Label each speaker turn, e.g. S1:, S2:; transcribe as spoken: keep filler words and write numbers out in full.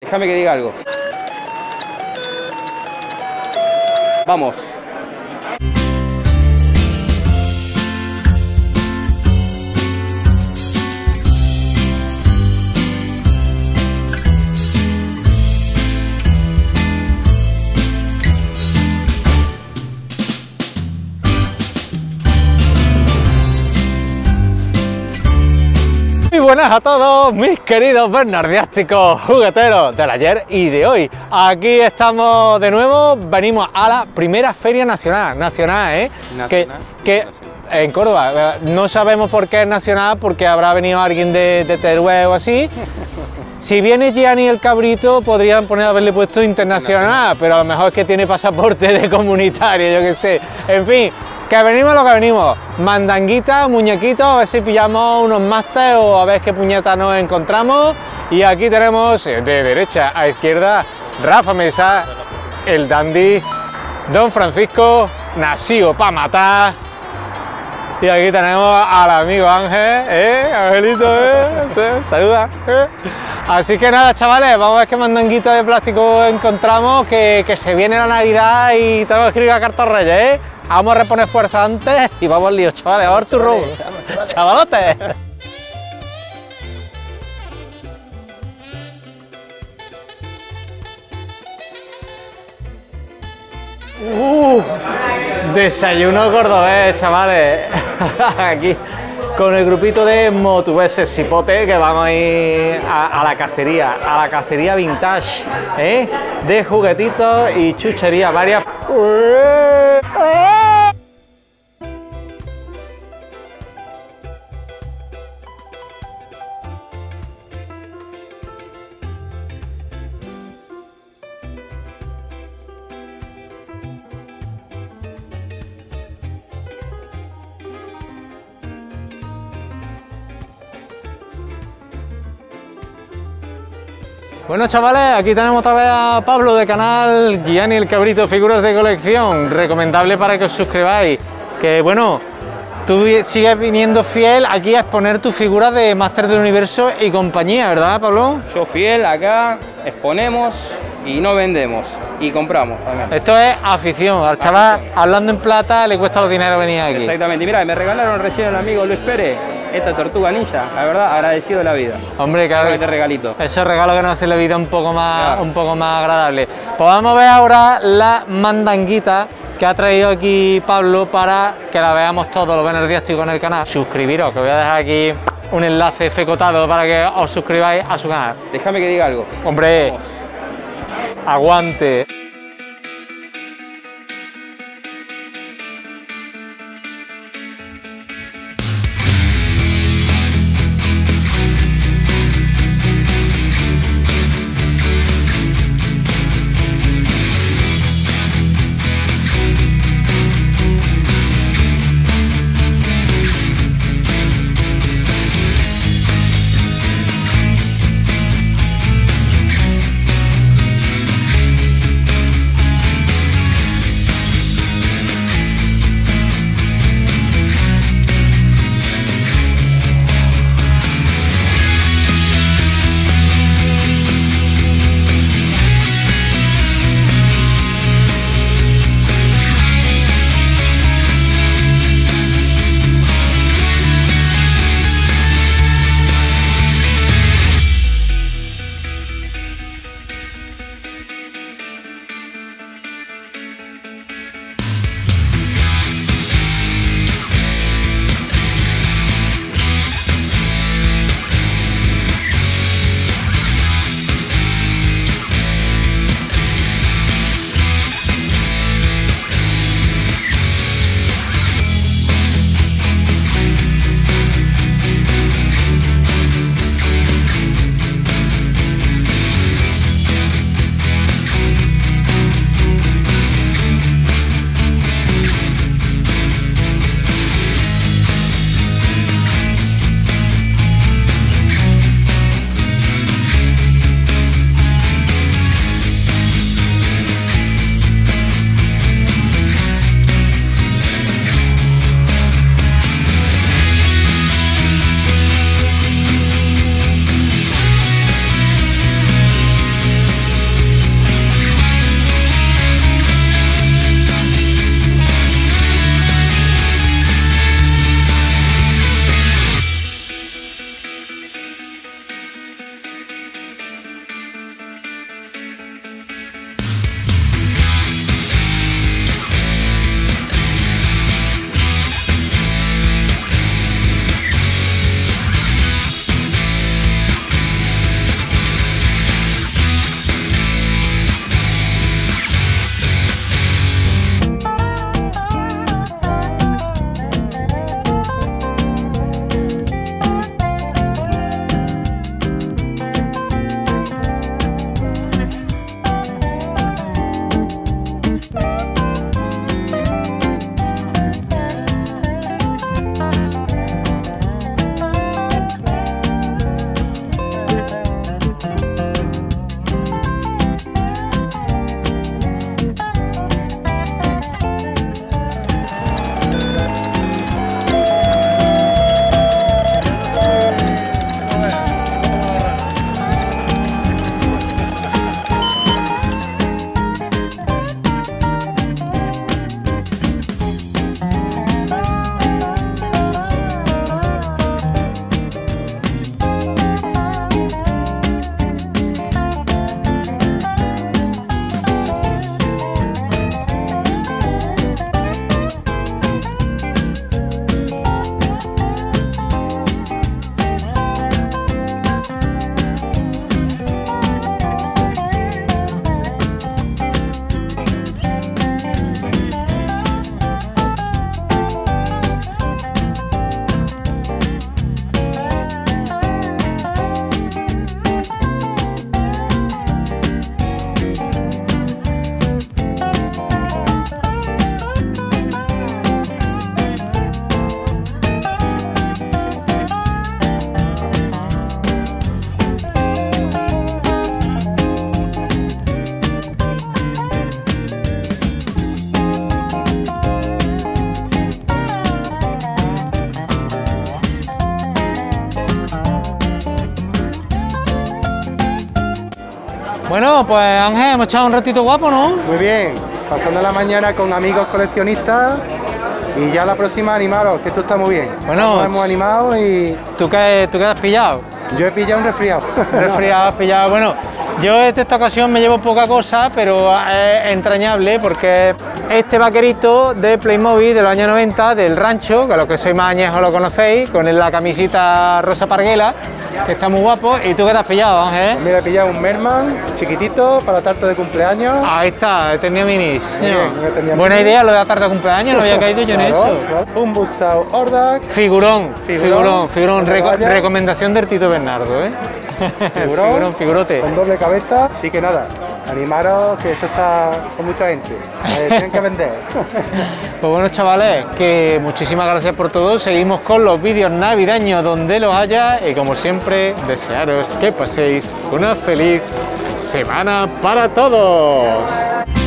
S1: Déjame que diga algo. Vamos.
S2: Muy buenas a todos mis queridos bernardiásticos jugueteros del ayer y de hoy. Aquí estamos de nuevo, venimos a la primera feria nacional, nacional, ¿eh?
S1: Nacional,
S2: que, que
S1: nacional.
S2: En Córdoba, no sabemos por qué es nacional, porque habrá venido alguien de, de Teruel o así. Si viene Gianni el Cabrito, podrían poner haberle puesto internacional, pero a lo mejor es que tiene pasaporte de comunitario, yo qué sé. En fin, que venimos lo que venimos, mandanguita, muñequitos, a ver si pillamos unos máster o a ver qué puñetas nos encontramos. Y aquí tenemos de derecha a izquierda Rafa Mesa, el dandy, Don Francisco, nacido para matar. Y aquí tenemos al amigo Ángel, ¿eh? Angelito, ¿eh? Sí, saluda, ¿eh? Así que nada, chavales, vamos a ver qué mandanguita de plástico encontramos, que, que se viene la Navidad y tenemos que escribir la carta a Reyes, ¿eh? Vamos a reponer fuerza antes y vamos al lío, chavales, a ver tu robo. ¡Chavalotes! Uh, desayuno cordobés, chavales. Aquí con el grupito de motubeses cipote que vamos a ir a, a la cacería, a la cacería vintage, ¿eh? De juguetitos y chucherías varias. Bueno, chavales, aquí tenemos otra vez a Pablo de canal Gianni el Cabrito Figuras de Colección, recomendable para que os suscribáis, que bueno, tú sigues viniendo fiel aquí a exponer tus figuras de Máster del Universo y compañía, ¿verdad, Pablo?
S1: Yo fiel, acá exponemos y no vendemos, y compramos también.
S2: Esto es afición, al chaval afición. Hablando en plata le cuesta los dineros venir aquí.
S1: Exactamente, y mira, me regalaron recién el amigo Luis Pérez esta tortuga ninja, la verdad, agradecido de la vida.
S2: Hombre, claro,
S1: este regalito.
S2: Esos regalos que nos hacen la vida un poco más,
S1: claro.
S2: un poco más agradable. Pues vamos a ver ahora la mandanguita que ha traído aquí Pablo para que la veamos todos los bernardiásticos en el canal. Suscribiros, que voy a dejar aquí un enlace fecotado para que os suscribáis a su canal.
S1: Déjame que diga algo.
S2: Hombre, vamos. Aguante. Bueno, pues Ángel, hemos echado un ratito guapo, ¿no?
S3: Muy bien, pasando la mañana con amigos coleccionistas y ya la próxima animaros, que esto está muy bien.
S2: Bueno,
S3: nos hemos animado y
S2: ¿Tú qué, ¿Tú qué has pillado?
S3: yo he pillado un resfriado.
S2: Resfriado, has pillado. Bueno, yo en esta ocasión me llevo poca cosa, pero es entrañable porque este vaquerito de Playmobil de los años noventa, del rancho, que los que sois más añejos lo conocéis, con la camisita rosa parguela, que está muy guapo. ¿Y tú qué te has pillado, Ángel?
S3: Mira, he pillado un Merman chiquitito para tarta de cumpleaños.
S2: Ahí está, tenía minis.
S3: Muy bien, yo tenía
S2: Buena
S3: minis.
S2: idea lo de la tarta de cumpleaños, no había caído yo en
S3: Claro,
S2: eso.
S3: claro. Un Buzzsaw Ordak.
S2: Figurón, figurón,
S3: Figurón,
S2: figurón,
S3: como
S2: reco-
S3: vaya.
S2: recomendación del Tito Bernardo, ¿eh?
S3: Figurón,
S2: figurón, figurote.
S3: con doble cabeza. Así que nada, animaros que esto está con mucha gente. Eh, tienen que vender.
S2: Pues bueno, chavales, que muchísimas gracias por todo. Seguimos con los vídeos navideños donde los haya y como siempre, desearos que paséis una feliz semana para todos.